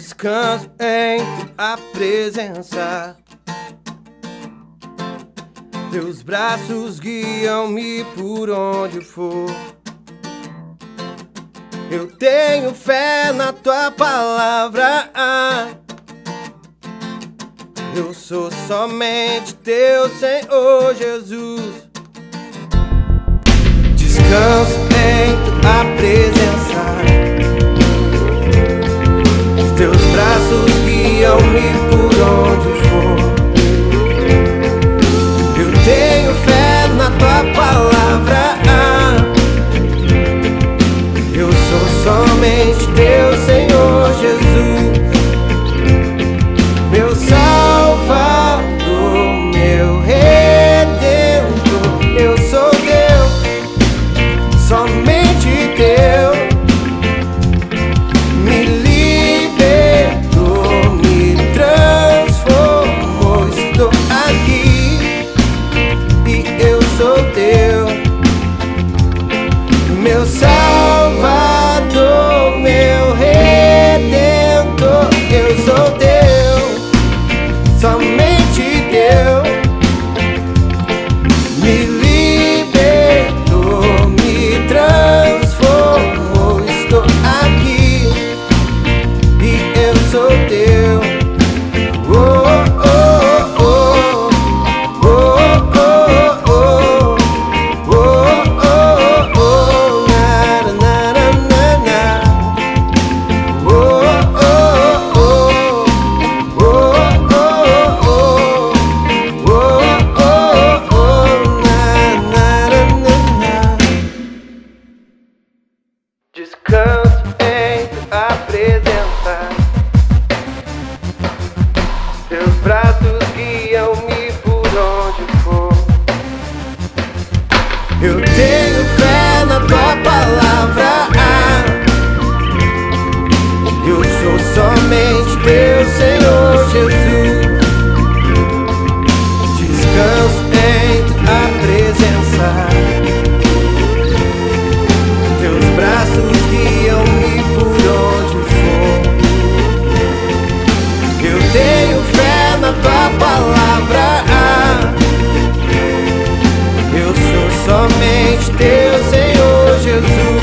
Descanso em tua presença. Teus braços guiam-me por onde for. Eu tenho fé na tua palavra. Eu sou somente teu, Senhor Jesus. Descanso em tua presença. Teus braços guiam-me por onde for. Eu tenho fé na tua palavra. Eu sou somente teu, Senhor Jesus. Meu Salvador, meu Redentor. Eu sou teu, somente teu. Me libertou, me transformou. Estou aqui e eu sou teu. Meu Salvador, meu Redentor. Eu sou teu, somente teu. Me libertou, me transformou. Estou aqui e eu sou teu. Oh, oh, oh, oh, oh, oh, oh, oh, oh, na, na, na, na, na. Oh, oh, oh, oh, oh, oh, oh, na, na, na, na. Descanso em tua presença. Teus braços guiam-me por onde for. Eu tenho fé na tua palavra. Eu sou somente teu, Senhor Jesus. Descanso em tua presença. Teus braços guiam-me por onde for. Eu tenho fé na tua palavra. Eu sou somente teu, Senhor Jesus.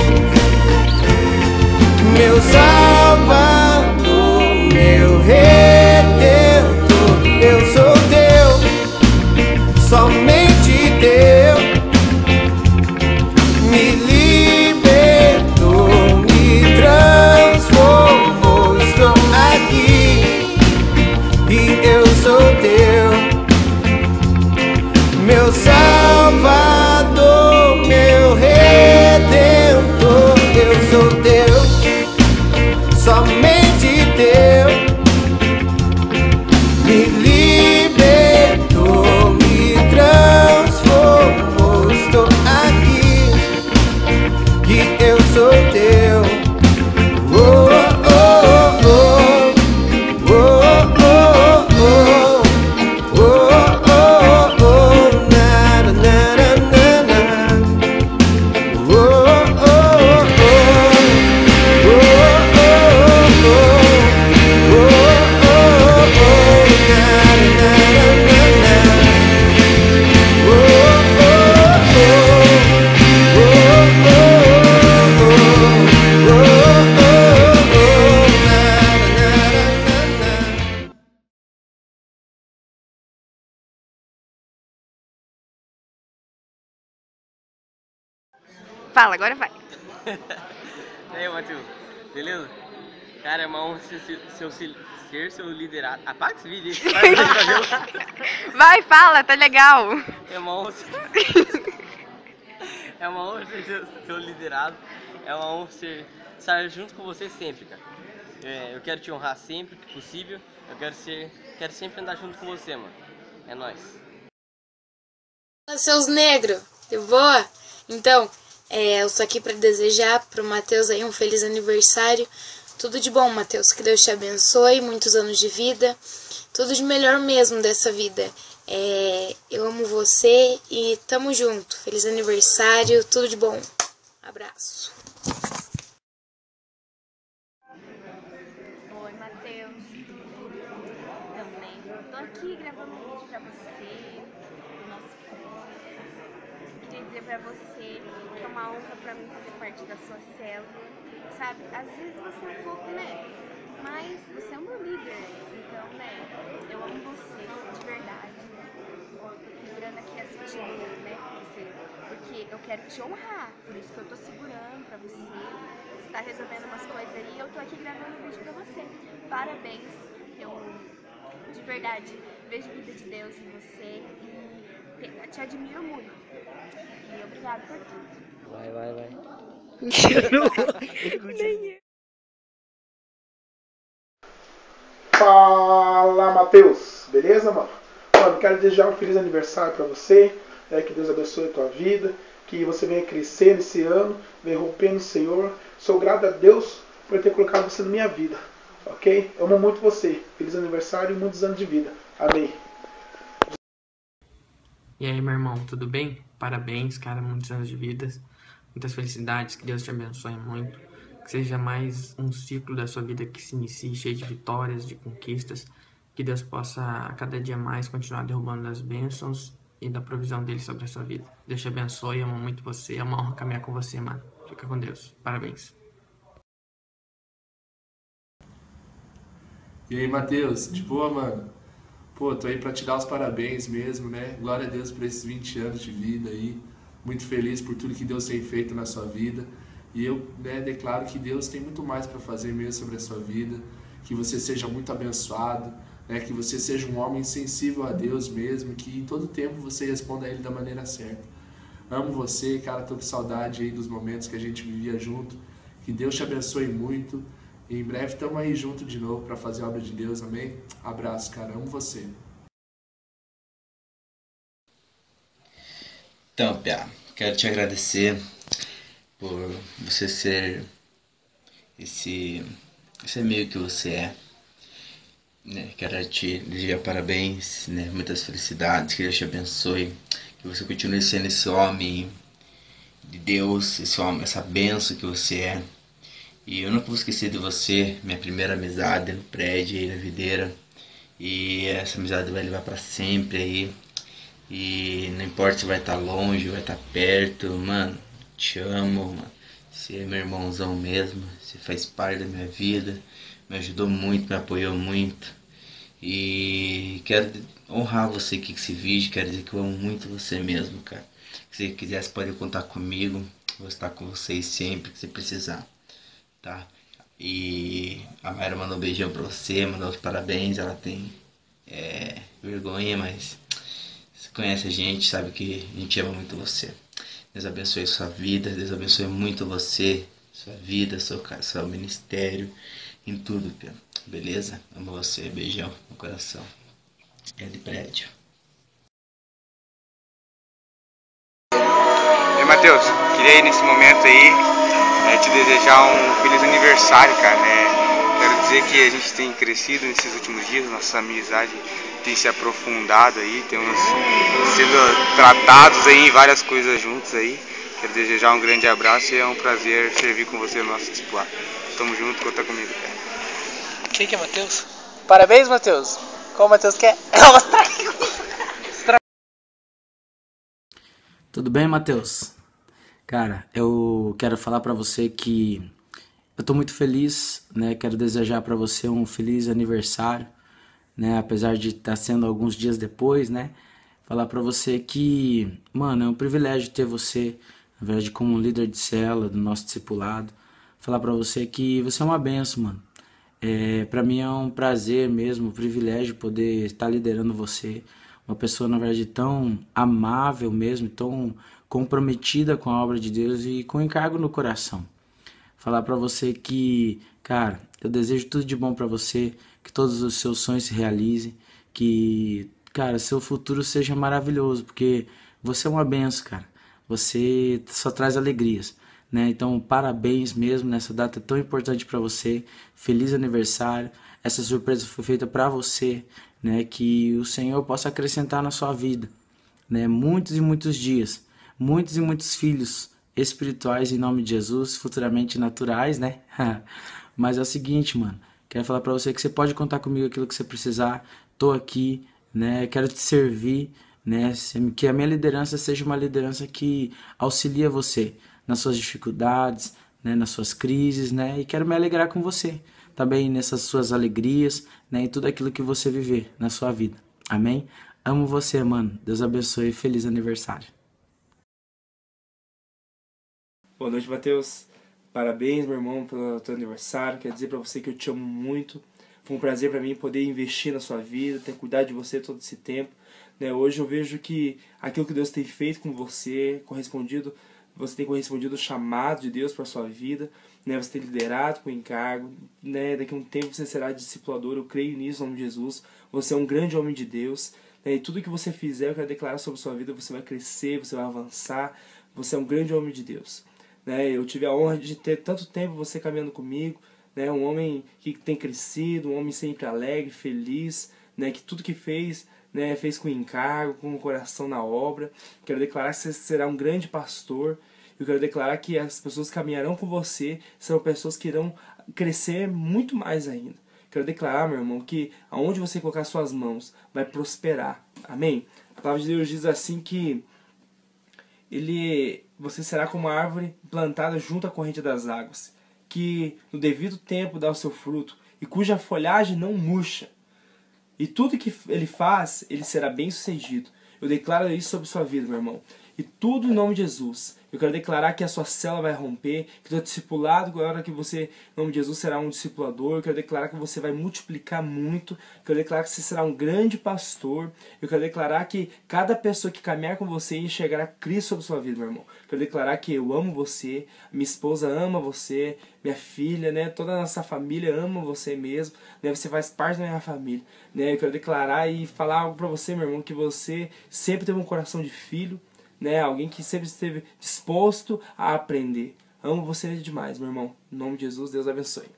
Meu Salvador, meu Redentor. Eu sou teu, somente teu. Me libertou, me transformou. Estou aqui e eu sou teu. Meu Salvador, meu Redentor. Eu sou teu, somente teu. Me libertou, me transformou. Estou aqui e eu sou teu. Oh, oh, oh, oh, oh, oh, oh, oh, oh, na, na, na, na, na. Oh, oh, oh, oh, oh, Fala, agora vai. E aí, Matheus, beleza? Cara, é uma honra ser seu liderado. Apaga esse vídeo aí. Vai, fala, tá legal. É uma honra ser... É uma honra ser seu liderado. É uma honra estar junto com você sempre, cara. Eu quero te honrar sempre que possível. Eu quero sempre andar junto com você, mano. É nóis. Fala, seus negros, de boa? Então, eu estou aqui para desejar pro Matheus aí um feliz aniversário. Tudo de bom, Matheus. Que Deus te abençoe, muitos anos de vida. Tudo de melhor mesmo dessa vida. Eu amo você e tamo junto. Feliz aniversário, tudo de bom. Abraço. Oi, Matheus. você, do nosso povo. Queria dizer pra você que é uma honra pra mim fazer parte da sua célula, sabe? Às vezes você é um pouco, né? Mas você é o meu líder, então, né? Eu amo você, de verdade. Tô segurando aqui essa tesoura, né? Porque eu quero te honrar, por isso que eu tô segurando pra você. Você tá resolvendo umas coisas aí e eu tô aqui gravando um vídeo pra você. Parabéns, eu de verdade vejo a vida de Deus em você e te admiro muito. E obrigado por tudo. Vai. Fala, Matheus, beleza, mano? Mano, quero desejar um feliz aniversário pra você, que Deus abençoe a tua vida, que você venha crescer nesse ano, venha romper no Senhor. Sou grato a Deus por ter colocado você na minha vida, ok? Amo muito você. Feliz aniversário e muitos anos de vida. Amém. E aí, meu irmão, tudo bem? Parabéns, cara, muitos anos de vida, muitas felicidades, que Deus te abençoe muito, que seja mais um ciclo da sua vida que se inicie cheio de vitórias, de conquistas, que Deus possa a cada dia mais continuar derrubando as bênçãos e da provisão dele sobre a sua vida. Deus te abençoe, amo muito você, é uma honra caminhar com você, mano. Fica com Deus, parabéns. E aí, Matheus, de boa, mano? Pô, tô aí pra te dar os parabéns mesmo, né? Glória a Deus por esses 20 anos de vida aí. Muito feliz por tudo que Deus tem feito na sua vida. E eu, né, declaro que Deus tem muito mais para fazer mesmo sobre a sua vida. Que você seja muito abençoado, né? Que você seja um homem sensível a Deus mesmo. Que em todo tempo você responda a Ele da maneira certa. Amo você, cara, tô com saudade aí dos momentos que a gente vivia junto. Que Deus te abençoe muito. E em breve estamos aí junto de novo para fazer a obra de Deus, amém? Abraço, cara, amo você. Então, Pia, quero te agradecer por você ser esse amigo que você é. Né? Quero te desejar parabéns, né? Muitas felicidades, que Deus te abençoe, que você continue sendo esse homem de Deus, esse homem, essa bênção que você é. E eu nunca vou esquecer de você, minha primeira amizade no prédio aí na videira. E essa amizade vai levar pra sempre aí. E não importa se vai estar longe, vai estar perto, mano, te amo, mano. Você é meu irmãozão mesmo, você faz parte da minha vida, me ajudou muito, me apoiou muito. E quero honrar você aqui com esse vídeo, quero dizer que eu amo muito você mesmo, cara. Se você quiser, você pode contar comigo, vou estar com vocês sempre que você precisar. Tá? E a Mayra mandou um beijão pra você, mandou os parabéns, ela tem vergonha, mas você conhece a gente, sabe que a gente ama muito você. Deus abençoe a sua vida, Deus abençoe muito você, sua vida, seu ministério, em tudo, Pia. Beleza? Amo você, beijão no coração. É de prédio. E Matheus, queria ir nesse momento aí te desejar um feliz aniversário, cara, né? Quero dizer que a gente tem crescido nesses últimos dias, nossa amizade tem se aprofundado aí, temos sido tratados aí em várias coisas juntos aí. Quero desejar um grande abraço e é um prazer servir com você no nosso discipulado. Tamo junto, conta comigo, cara. Quem que é Matheus? Parabéns, Matheus. Qual o Matheus quer? Tudo bem, Matheus? Cara, eu quero falar pra você que eu tô muito feliz, né? Quero desejar pra você um feliz aniversário, né? Apesar de estar sendo alguns dias depois, né? Falar pra você que, mano, é um privilégio ter você, na verdade, como um líder de célula do nosso discipulado. Falar pra você que você é uma benção, mano. Pra mim é um prazer mesmo, um privilégio poder estar liderando você. Uma pessoa, na verdade, tão amável mesmo, tão comprometida com a obra de Deus e com encargo no coração. Falar pra você que, cara, eu desejo tudo de bom pra você, que todos os seus sonhos se realizem, que, cara, seu futuro seja maravilhoso, porque você é uma benção, cara. Você só traz alegrias, né? Então, parabéns mesmo nessa data tão importante pra você. Feliz aniversário. Essa surpresa foi feita pra você, né? Que o Senhor possa acrescentar na sua vida, né? Muitos e muitos dias. Muitos e muitos filhos espirituais em nome de Jesus, futuramente naturais, né? Mas é o seguinte, mano, quero falar pra você que você pode contar comigo aquilo que você precisar. Tô aqui, né? Quero te servir, né? Que a minha liderança seja uma liderança que auxilia você nas suas dificuldades, né? Nas suas crises, né? E quero me alegrar com você também nessas suas alegrias, né? E tudo aquilo que você viver na sua vida. Amém? Amo você, mano. Deus abençoe. Feliz aniversário. Boa noite, Matheus. Parabéns, meu irmão, pelo teu aniversário. Quero dizer pra você que eu te amo muito. Foi um prazer pra mim poder investir na sua vida, ter cuidado de você todo esse tempo. Né? Hoje eu vejo que aquilo que Deus tem feito com você, você tem correspondido ao chamado de Deus para sua vida. Né? Você tem liderado com encargo. Né? Daqui a um tempo você será discipulador. Eu creio nisso, em nome de Jesus. Você é um grande homem de Deus. Né? E tudo que você fizer, eu quero declarar sobre a sua vida. Você vai crescer, você vai avançar. Você é um grande homem de Deus. Né? Eu tive a honra de ter tanto tempo você caminhando comigo, né? Um homem que tem crescido, um homem sempre alegre, feliz, né? Que tudo que fez, né? Fez com encargo, com o coração na obra. Quero declarar que você será um grande pastor. Eu quero declarar que as pessoas que caminharão com você serão pessoas que irão crescer muito mais ainda. Quero declarar, meu irmão, que aonde você colocar suas mãos vai prosperar. Amém? A palavra de Deus diz assim que você será como uma árvore plantada junto à corrente das águas, que no devido tempo dá o seu fruto, e cuja folhagem não murcha. E tudo que ele faz, ele será bem sucedido. Eu declaro isso sobre sua vida, meu irmão. E tudo em nome de Jesus. Eu quero declarar que a sua célula vai romper, que o seu discipulado, agora que você, em nome de Jesus, será um discipulador. Eu quero declarar que você vai multiplicar muito. Eu quero declarar que você será um grande pastor. Eu quero declarar que cada pessoa que caminhar com você enxergará Cristo sobre sua vida, meu irmão. Eu quero declarar que eu amo você, minha esposa ama você, minha filha, né? Toda a nossa família ama você mesmo, né? Você faz parte da minha família, né? Eu quero declarar e falar algo pra você, meu irmão, que você sempre teve um coração de filho, né? Alguém que sempre esteve disposto a aprender. Amo você demais, meu irmão. Em nome de Jesus, Deus abençoe.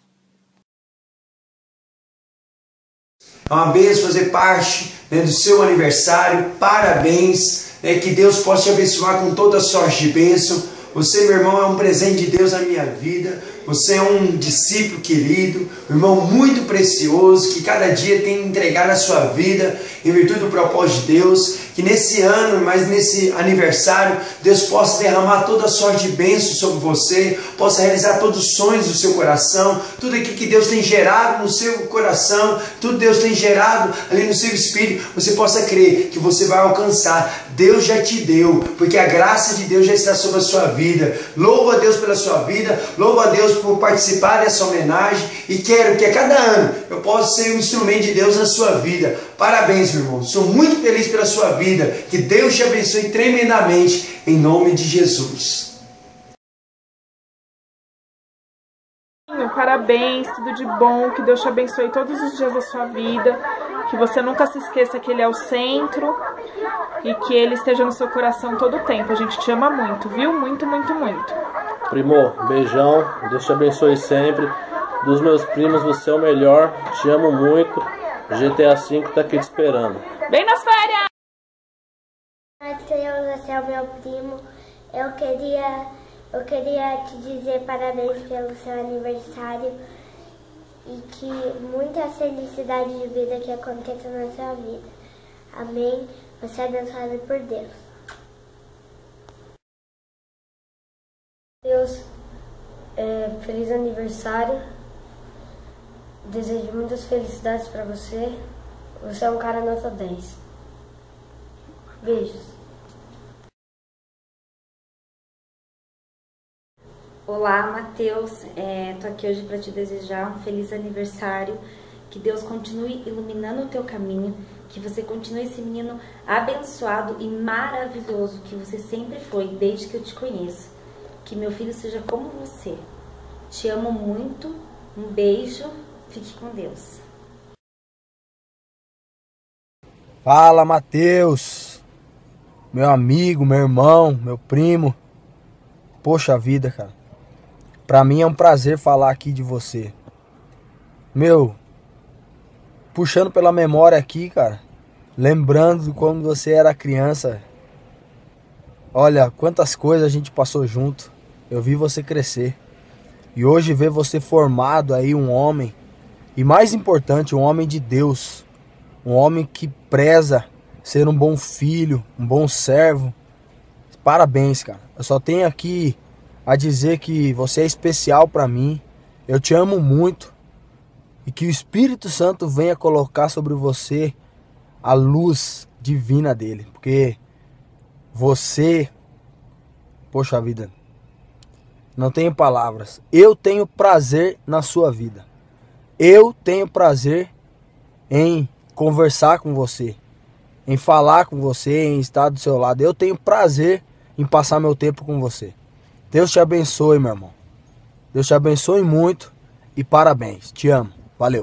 É uma bênção fazer parte, né, do seu aniversário. Parabéns, né, que Deus possa te abençoar com toda sorte de bênção. Você, meu irmão, é um presente de Deus na minha vida. Você é um discípulo querido, um irmão muito precioso, que cada dia tem entregado a sua vida em virtude do propósito de Deus. Que nesse ano, mas nesse aniversário, Deus possa derramar toda a sorte de bênção sobre você, possa realizar todos os sonhos do seu coração, tudo aquilo que Deus tem gerado no seu coração, tudo Deus tem gerado ali no seu espírito, você possa crer que você vai alcançar. Deus já te deu, porque a graça de Deus já está sobre a sua vida. Louvo a Deus pela sua vida, louvo a Deus por participar dessa homenagem e quero que a cada ano eu possa ser um instrumento de Deus na sua vida. Parabéns, meu irmão. Sou muito feliz pela sua vida. Que Deus te abençoe tremendamente em nome de Jesus. Parabéns, tudo de bom, que Deus te abençoe todos os dias da sua vida, que você nunca se esqueça que Ele é o centro e que Ele esteja no seu coração todo o tempo. A gente te ama muito, viu? Muito, muito, muito. Primo, beijão, Deus te abençoe sempre. Dos meus primos, você é o melhor, te amo muito. GTA V tá aqui te esperando. Bem nas férias! Matheus, você é o meu primo. Eu queria te dizer parabéns pelo seu aniversário e que muita felicidade de vida que aconteça na sua vida. Amém? Você é abençoado por Deus. Deus, feliz aniversário. Desejo muitas felicidades para você. Você é um cara nota 10. Beijos. Olá, Matheus. Tô aqui hoje para te desejar um feliz aniversário. Que Deus continue iluminando o teu caminho. Que você continue esse menino abençoado e maravilhoso que você sempre foi, desde que eu te conheço. Que meu filho seja como você. Te amo muito. Um beijo. Fique com Deus. Fala, Matheus. Meu amigo, meu irmão, meu primo. Poxa vida, cara. Pra mim é um prazer falar aqui de você. Meu, puxando pela memória aqui, cara. Lembrando de quando você era criança. Olha, quantas coisas a gente passou junto. Eu vi você crescer. E hoje ver você formado aí um homem. E mais importante, um homem de Deus. um homem que preza ser um bom filho, um bom servo. Parabéns, cara. Eu só tenho aqui a dizer que você é especial para mim. Eu te amo muito. E que o Espírito Santo venha colocar sobre você a luz divina dele. Porque você, poxa vida, não tenho palavras. Eu tenho prazer na sua vida. Eu tenho prazer em conversar com você, em falar com você, em estar do seu lado. Eu tenho prazer em passar meu tempo com você. Deus te abençoe, meu irmão. Deus te abençoe muito e parabéns. Te amo. Valeu.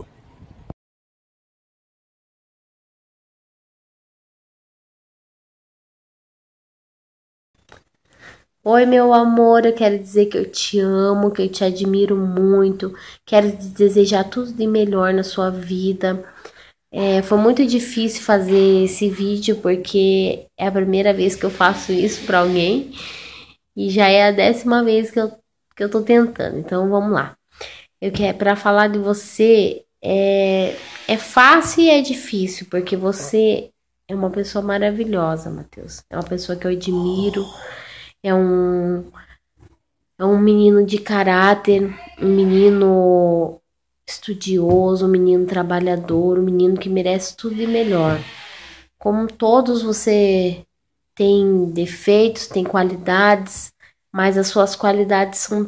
Oi, meu amor, eu quero dizer que eu te amo, que eu te admiro muito. Quero te desejar tudo de melhor na sua vida. Foi muito difícil fazer esse vídeo porque é a primeira vez que eu faço isso para alguém e já é a 10ª vez que eu tô tentando. Então vamos lá. Eu quero para falar de você é fácil e é difícil porque você é uma pessoa maravilhosa, Matheus. É uma pessoa que eu admiro. É um menino de caráter, um menino estudioso, um menino trabalhador, um menino que merece tudo de melhor. Como todos, você tem defeitos, tem qualidades, mas as suas qualidades são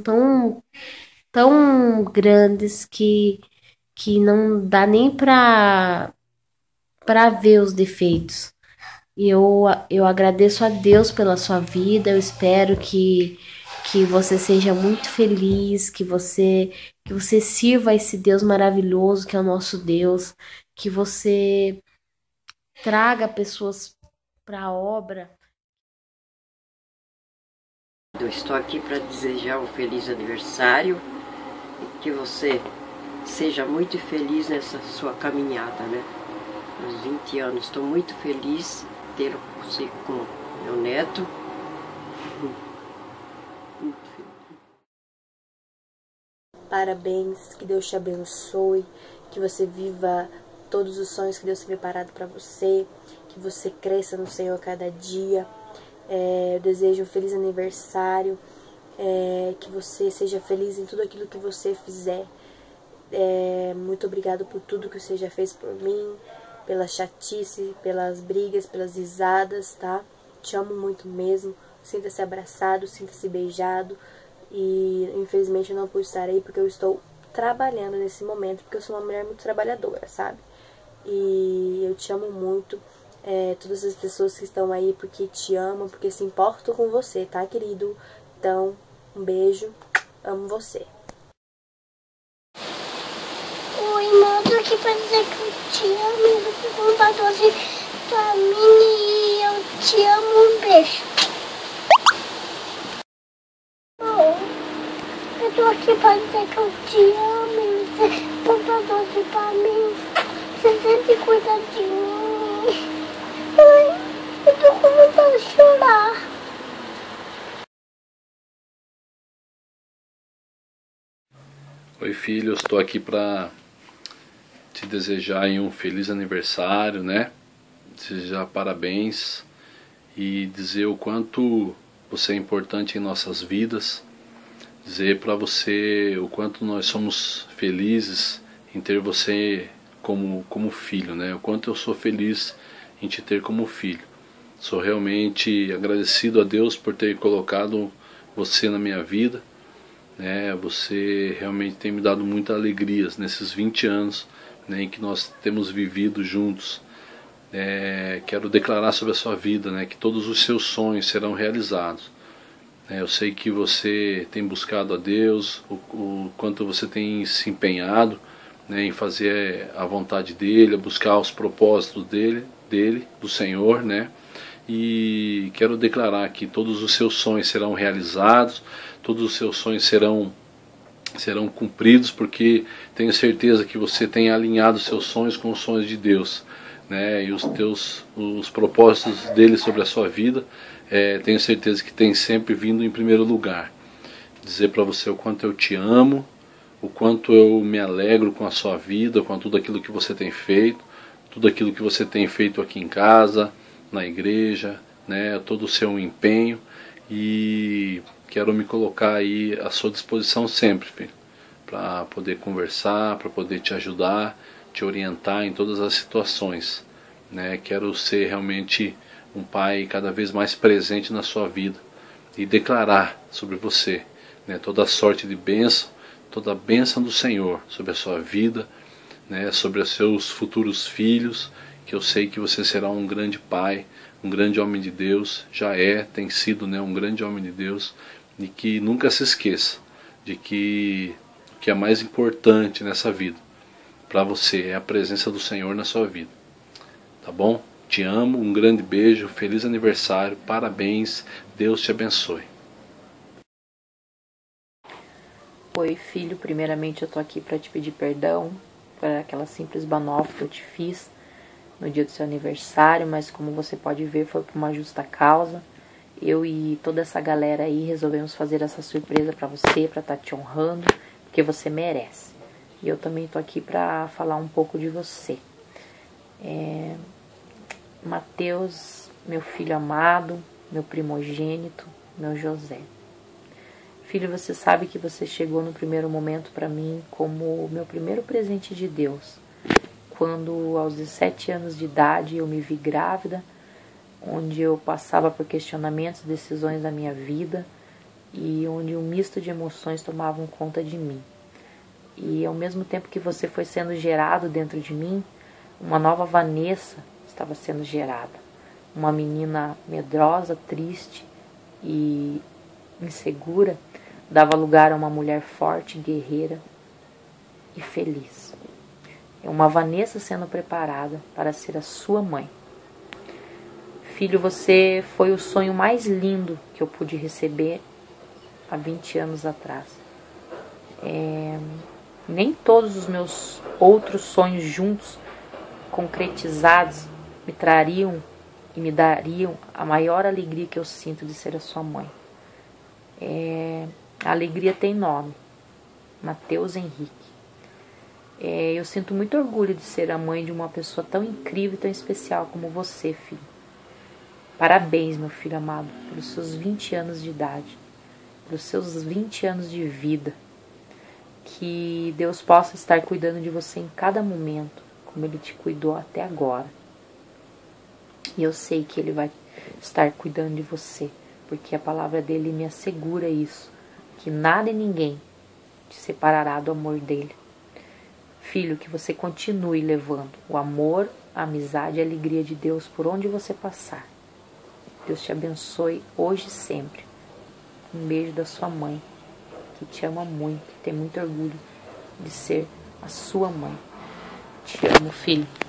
tão grandes que não dá nem para ver os defeitos. E eu agradeço a Deus pela sua vida. Eu espero que você seja muito feliz, que você sirva a esse Deus maravilhoso que é o nosso Deus, que você traga pessoas para a obra. Eu estou aqui para desejar um feliz aniversário e que você seja muito feliz nessa sua caminhada, né? Nos 20 anos. Estou muito feliz ter você como meu neto. Parabéns, que Deus te abençoe, que você viva todos os sonhos que Deus tem preparado para você, que você cresça no Senhor cada dia. Eu desejo um feliz aniversário, que você seja feliz em tudo aquilo que você fizer. Muito obrigado por tudo que você já fez por mim, pela chatice, pelas brigas, pelas risadas, tá? Te amo muito mesmo. Sinta-se abraçado, sinta-se beijado. E infelizmente eu não pude estar aí porque eu estou trabalhando nesse momento, porque eu sou uma mulher muito trabalhadora, sabe? E eu te amo muito. Todas as pessoas que estão aí porque te amam, porque se importam com você, tá, querido? Então, um beijo. Amo você. Oi, mãe, tô aqui pra dizer que eu te amo e você comprou doce pra mim e eu te amo. Um beijo. Eu tô aqui pra dizer que eu te amo e você comprou doce pra mim. Você sempre cuida de mim. Ai, eu tô com vontade de chorar. Oi, filho, eu estou aqui para te desejar aí um feliz aniversário, né? Desejar parabéns e dizer o quanto você é importante em nossas vidas. Dizer para você o quanto nós somos felizes em ter você como filho, né? O quanto eu sou feliz em te ter como filho. Sou realmente agradecido a Deus por ter colocado você na minha vida, né? Você realmente tem me dado muitas alegrias nesses 20 anos, né, em que nós temos vivido juntos. Quero declarar sobre a sua vida, né, que todos os seus sonhos serão realizados. Eu sei que você tem buscado a Deus, o quanto você tem se empenhado, né, em fazer a vontade dele, a buscar os propósitos dele, do Senhor, né? E quero declarar que todos os seus sonhos serão realizados, todos os seus sonhos serão cumpridos, porque tenho certeza que você tem alinhado seus sonhos com os sonhos de Deus, né? E os propósitos dele sobre a sua vida, tenho certeza que tem sempre vindo em primeiro lugar. Dizer para você o quanto eu te amo, o quanto eu me alegro com a sua vida, com tudo aquilo que você tem feito, tudo aquilo que você tem feito aqui em casa, na igreja, né, todo o seu empenho, e quero me colocar aí à sua disposição sempre, filho, para poder conversar, para poder te ajudar, te orientar em todas as situações, né? Quero ser realmente um pai cada vez mais presente na sua vida e declarar sobre você, né, toda a sorte de bênção, toda a bênção do Senhor sobre a sua vida, né, sobre os seus futuros filhos, que eu sei que você será um grande pai, um grande homem de Deus, já tem sido, né, um grande homem de Deus, e que nunca se esqueça de que o que é mais importante nessa vida para você é a presença do Senhor na sua vida, tá bom? Te amo, um grande beijo, feliz aniversário, parabéns, Deus te abençoe. Oi, filho, primeiramente eu tô aqui para te pedir perdão por aquela simples banofa que eu te fiz no dia do seu aniversário, mas como você pode ver, foi por uma justa causa. Eu e toda essa galera aí resolvemos fazer essa surpresa para você, para estar te honrando, porque você merece. E eu também tô aqui para falar um pouco de você. Mateus, meu filho amado, meu primogênito, meu José. Filho, você sabe que você chegou no primeiro momento para mim como o meu primeiro presente de Deus. Quando aos 17 anos de idade eu me vi grávida, onde eu passava por questionamentos, decisões da minha vida e onde um misto de emoções tomavam conta de mim. E ao mesmo tempo que você foi sendo gerado dentro de mim, uma nova Vanessa estava sendo gerada. Uma menina medrosa, triste e insegura, dava lugar a uma mulher forte, guerreira e feliz. Uma Vanessa sendo preparada para ser a sua mãe. Filho, você foi o sonho mais lindo que eu pude receber há 20 anos atrás. Nem todos os meus outros sonhos juntos, concretizados, me trariam e me dariam a maior alegria que eu sinto de ser a sua mãe. A alegria tem nome, Mateus Henrique. Eu sinto muito orgulho de ser a mãe de uma pessoa tão incrível e tão especial como você, filho. Parabéns, meu filho amado, pelos seus 20 anos de idade, pelos seus 20 anos de vida. Que Deus possa estar cuidando de você em cada momento, como Ele te cuidou até agora. E eu sei que Ele vai estar cuidando de você, porque a palavra dele me assegura isso, que nada e ninguém te separará do amor dele. Filho, que você continue levando o amor, a amizade e a alegria de Deus por onde você passar. Deus te abençoe hoje e sempre. Um beijo da sua mãe, que te ama muito, que tem muito orgulho de ser a sua mãe. Te amo, filho.